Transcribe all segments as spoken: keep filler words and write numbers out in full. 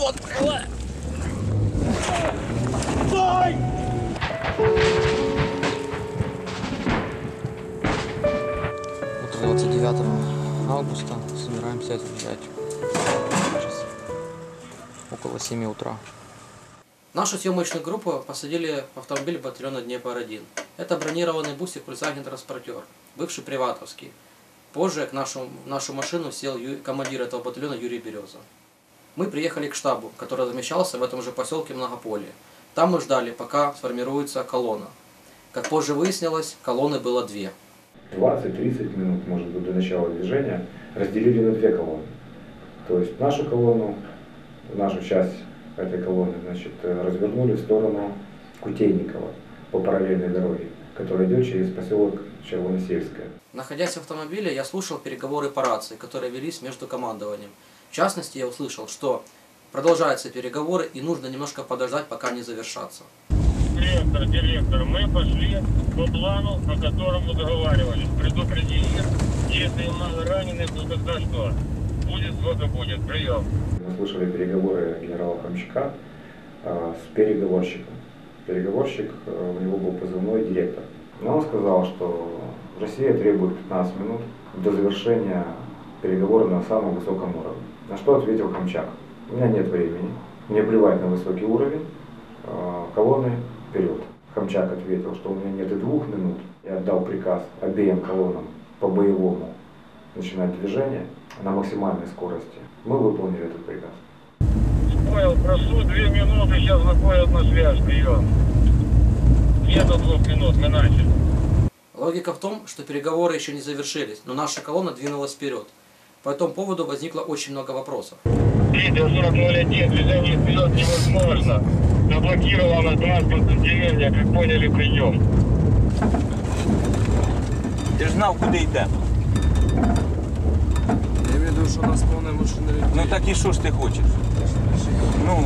Вот, стой! Утро двадцать девятого августа. Собираемся отъезжать. Сейчас около семи утра. Нашу съемочную группу посадили в автомобиль батальона Днепр один. Это бронированный бусик Volkswagen-транспортер, бывший приватовский. Позже к нашу, в нашу машину сел ю, командир этого батальона Юрий Береза. Мы приехали к штабу, который размещался в этом же поселке Многополье. Там мы ждали, пока сформируется колонна. Как позже выяснилось, колонны было две. двадцать-тридцать минут, может быть, до начала движения разделили на две колонны. То есть нашу колонну, нашу часть этой колонны, значит, развернули в сторону Кутейникова по параллельной дороге, которая идет через поселок Червоносельское. Находясь в автомобиле, я слушал переговоры по рации, которые велись между командованием. В частности, я услышал, что продолжаются переговоры и нужно немножко подождать, пока они завершатся. Директор, директор, мы пошли по плану, по которому договаривались. Предупредили, если мало раненых, то тогда что? Будет, сколько будет. Прием. Мы слышали переговоры генерала Хомчака э, с переговорщиком. Переговорщик, э, у него был позывной директор. Но он сказал, что Россия требует пятнадцать минут до завершения переговоров на самом высоком уровне. На что ответил Хомчак: у меня нет времени, мне плевать на высокий уровень, э, колонны вперед. Хомчак ответил, что у меня нет и двух минут. Я отдал приказ обеим колоннам по-боевому начинать движение на максимальной скорости. Мы выполнили этот приказ. Понял, прошу две минуты, сейчас выходят на связь, прием. Нету двух минут, мы начали. Логика в том, что переговоры еще не завершились, но наша колонна двинулась вперед. По этому поводу возникло очень много вопросов. сорок ноль один, движение вперед невозможно. Заблокирована транспортная деревня, как поняли, прием. Ти ж знав, куди йдемо. Я веду, що у нас повна машина людей. Ну так і що ж ти хочеш? Ну.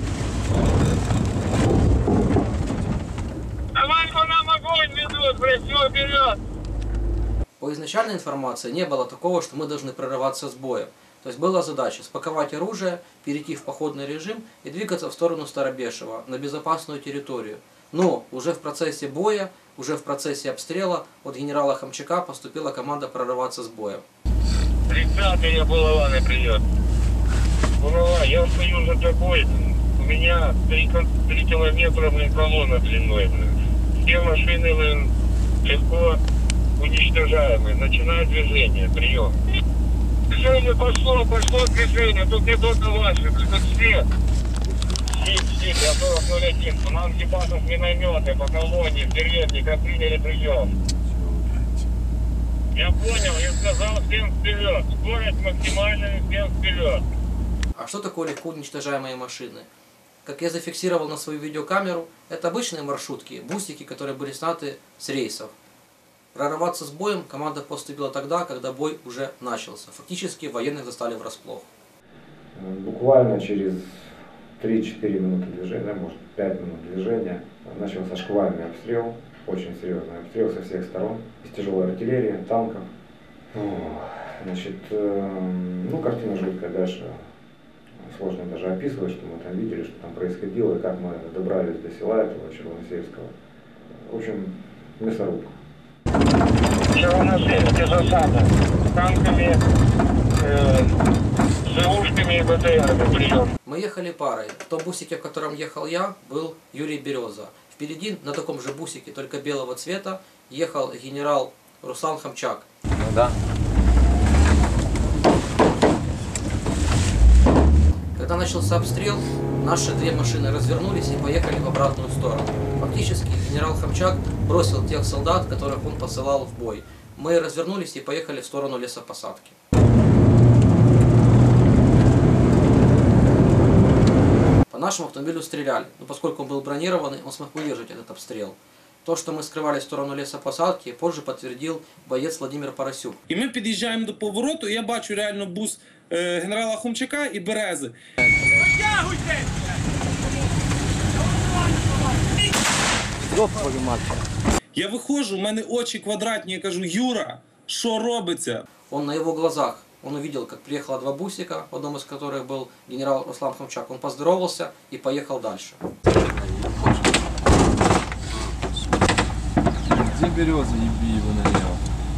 Давай по нам огонь ведут, все вперед! По изначальной информации не было такого, что мы должны прорываться с боем. То есть была задача спаковать оружие, перейти в походный режим и двигаться в сторону Старобешева, на безопасную территорию. Но уже в процессе боя, уже в процессе обстрела от генерала Хомчака поступила команда прорываться с боем. тридцатая булава на прием. Булава, я стою за тобой. У меня три километра, блин, колонна длиной, блин. Все машины, блин, легко уничтожаемые. Начинает движение, прием. Движение пошло, пошло движение. Тут не только ваши, блин, тут все. Сип, сип, я сорок ноль один. По нам ебашат минометы по колонне, в деревне, как приняли прием. Я понял, я сказал всем вперед. Скорость максимальная, всем вперед. А что такое легко уничтожаемые машины? Как я зафиксировал на свою видеокамеру, это обычные маршрутки, бусики, которые были сняты с рейсов. Прорываться с боем команда поступила тогда, когда бой уже начался. Фактически военных застали врасплох. Буквально через три-четыре минуты движения, может пять минут движения, начался шквальный обстрел, очень серьезный обстрел со всех сторон, из тяжелой артиллерии, танков. Значит, ну, картина жуткая, дальше сложно даже описывать, что мы там видели, что там происходило, и как мы добрались до села этого Червоносельского. В общем, мясорубка. Червоносельская засада. Танками, э, ЗУшками и БТРами прием. Мы ехали парой. В том бусике, в котором ехал я, был Юрий Береза. Впереди, на таком же бусике, только белого цвета, ехал генерал Руслан Хомчак. Ну да. Когда начался обстрел, наши две машины развернулись и поехали в обратную сторону. Фактически генерал Хомчак бросил тех солдат, которых он посылал в бой. Мы развернулись и поехали в сторону лесопосадки. По нашему автомобилю стреляли, но поскольку он был бронированный, он смог выдержать этот обстрел. То, что мы скрывались в сторону лесопосадки, позже подтвердил боец Владимир Поросюк. І ми під'їжджаємо до повороту, і я бачу реально бус е, генерала Хомчака і Берези. Я виходжу, у мене очі квадратні, я кажу: Юра, що робиться? Он на его глазах он увидел, как приехало два бусика, в одном из которых был генерал Руслан Хомчак. Он поздоровался и поехал дальше. Где береза, еби его налево.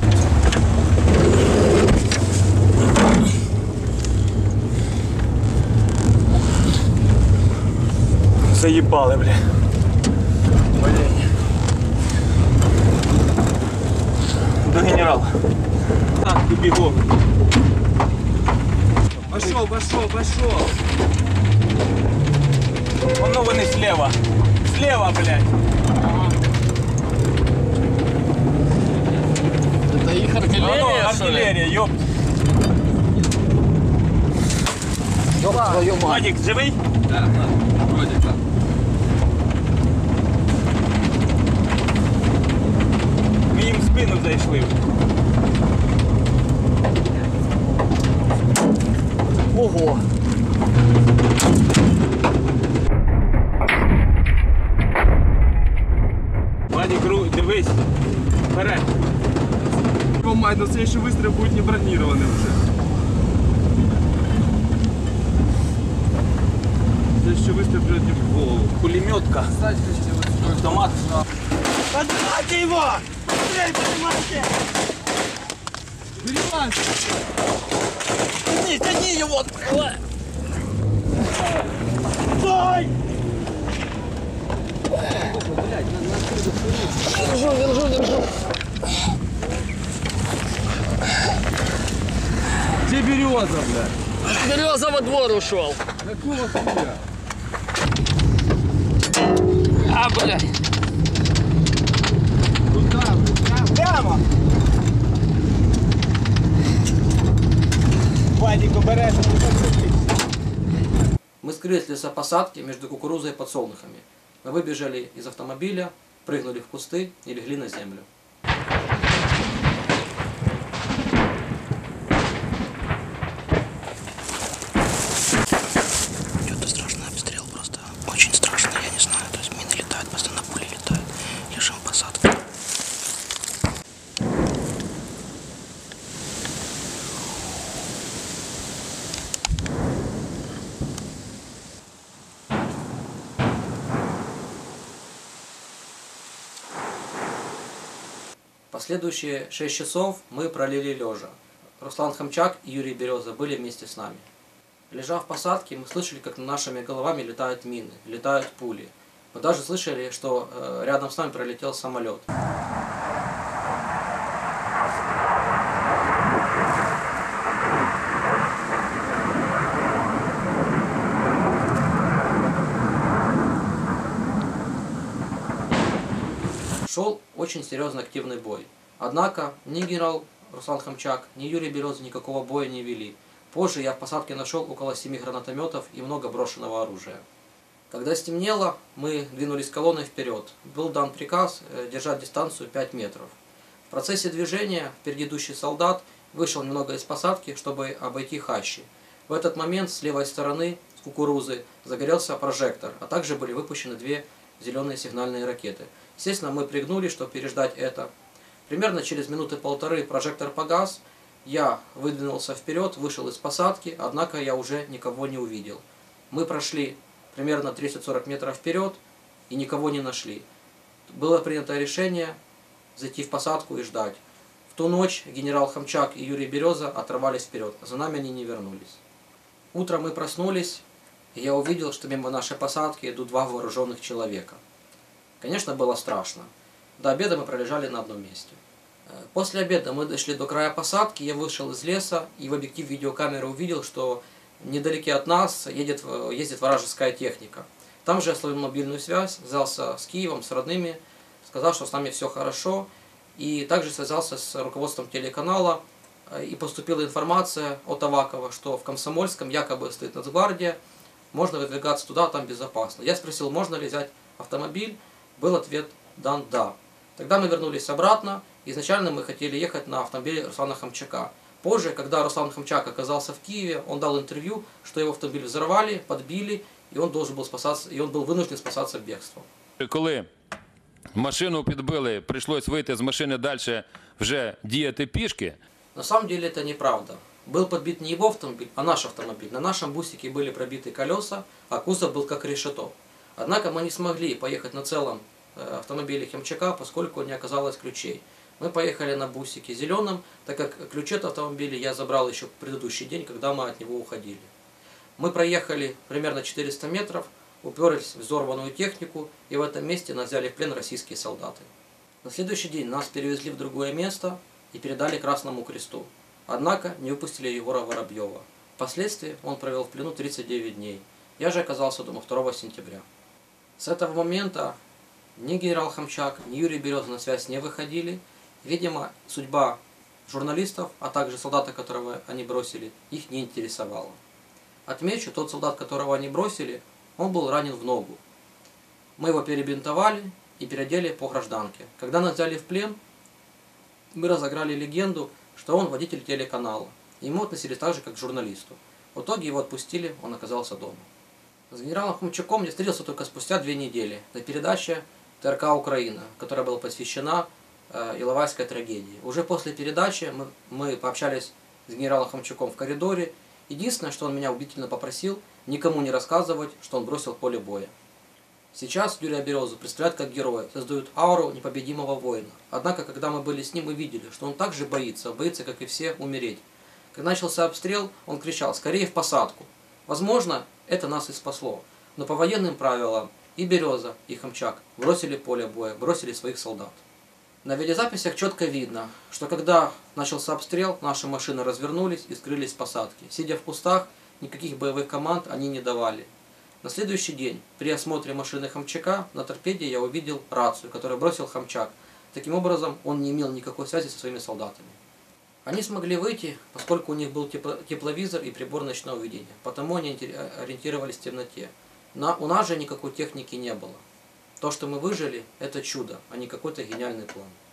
Заебали, бля. Блин. До генерала. Так, ты бегом. Пошел, пошел, пошел. Воно вони слева. Слева, блядь. Это их артиллерия, Воно, что ли? артилерія, ёпт. Ёб твою мать! Вадик, живий? Да, да, вроде как. Ми їм в спину зайшли. Ого! Вадик, ру- дивись. Вперед. Его мать, но следующий выстрел будет не бронированный уже. Следующий выстрел придет не в голову. Пулеметка. Кстати, Автомат. Поднимайте его! Блядь, поднимайте! Не тяни его! Стой! Держу, держу, держу! где береза, блядь? Береза во двор ушел! Какого хуя? А, блядь! Куда, блядь? Прямо! Вадик, обережно. Мы скрылись в лесопосадке между кукурузой и подсолнухами. Мы выбежали из автомобиля, прыгнули в кусты и легли на землю. Что-то страшный обстрел просто. Очень страшно, я не знаю. То есть мины летают, постоянно пули летают. Лежим в посадке. Последующие шесть часов мы пролили лежа. Руслан Хомчак и Юрий Береза были вместе с нами. Лежа в посадке, мы слышали, как над нашими головами летают мины, летают пули. Мы даже слышали, что э, рядом с нами пролетел самолет. Шел очень серьезный активный бой. Однако ни генерал Руслан Хомчак, ни Юрий Береза никакого боя не вели. Позже я в посадке нашел около семи гранатометов и много брошенного оружия. Когда стемнело, мы двинулись колонной вперед. Был дан приказ держать дистанцию пять метров. В процессе движения впереди идущий солдат вышел немного из посадки, чтобы обойти хащи. В этот момент с левой стороны, с кукурузы, загорелся прожектор, а также были выпущены две зеленые сигнальные ракеты. Естественно, мы пригнули, чтобы переждать это. Примерно через минуты полторы прожектор погас, я выдвинулся вперед, вышел из посадки, однако я уже никого не увидел. Мы прошли примерно тридцать-сорок метров вперед и никого не нашли. Было принято решение зайти в посадку и ждать. В ту ночь генерал Хомчак и Юрий Береза оторвались вперед, за нами они не вернулись. Утром мы проснулись, и я увидел, что мимо нашей посадки идут два вооруженных человека. Конечно, было страшно. До обеда мы пролежали на одном месте. После обеда мы дошли до края посадки, я вышел из леса и в объектив видеокамеры увидел, что недалеке от нас едет, ездит вражеская техника. Там же я словил мобильную связь, связался с Киевом, с родными, сказал, что с нами все хорошо. И также связался с руководством телеканала, и поступила информация от Авакова, что в Комсомольском якобы стоит Нацгвардия, можно выдвигаться туда, там безопасно. Я спросил, можно ли взять автомобиль, был ответ дан «да». Тогда мы вернулись обратно, изначально мы хотели ехать на автомобиле Руслана Хомчака. Позже, когда Руслан Хомчак оказался в Киеве, он дал интервью, что его автомобиль взорвали, подбили, и он должен был спасаться, и он был вынужден спасаться бегством. Коли машину підбили, прийшлось вийти з машини далі вже діяти пішки. На самом деле это неправда. Был подбит не его автомобиль, а наш автомобиль. На нашем бусике были пробиты колеса, а кузов был как решето. Однако мы не смогли поехать на целом автомобиле Хомчака, поскольку не оказалось ключей. Мы поехали на бусике зеленом, так как ключи от автомобиля я забрал еще в предыдущий день, когда мы от него уходили. Мы проехали примерно четыреста метров, уперлись в взорванную технику, и в этом месте нас взяли в плен российские солдаты. На следующий день нас перевезли в другое место и передали Красному Кресту. Однако не выпустили Егора Воробьева. Впоследствии он провел в плену тридцать девять дней. Я же оказался дома второго сентября. С этого момента ни генерал Хомчак, ни Юрий Береза на связь не выходили. Видимо, судьба журналистов, а также солдата, которого они бросили, их не интересовала. Отмечу, тот солдат, которого они бросили, он был ранен в ногу. Мы его перебинтовали и переодели по гражданке. Когда нас взяли в плен, мы разыграли легенду, что он водитель телеканала. Ему относились так же, как к журналисту. В итоге его отпустили, он оказался дома. С генералом Хомчаком я встретился только спустя две недели на передаче ТРК «Украина», которая была посвящена э, Иловайской трагедии. Уже после передачи мы, мы пообщались с генералом Хомчаком в коридоре. Единственное, что он меня убедительно попросил, никому не рассказывать, что он бросил поле боя. Сейчас Юрия Березу представляют как героя, создают ауру непобедимого воина. Однако, когда мы были с ним, мы видели, что он также боится, боится, как и все, умереть. Когда начался обстрел, он кричал: «Скорее в посадку!». Возможно, это нас и спасло. Но по военным правилам и Береза, и Хомчак бросили поле боя, бросили своих солдат. На видеозаписях четко видно, что когда начался обстрел, наши машины развернулись и скрылись в посадке. Сидя в кустах, никаких боевых команд они не давали. На следующий день при осмотре машины Хомчака на торпеде я увидел рацию, которую бросил Хомчак. Таким образом, он не имел никакой связи со своими солдатами. Они смогли выйти, поскольку у них был тепловизор и прибор ночного видения. Потому они ориентировались в темноте. На, у нас же никакой техники не было. То, что мы выжили, это чудо, а не какой-то гениальный план.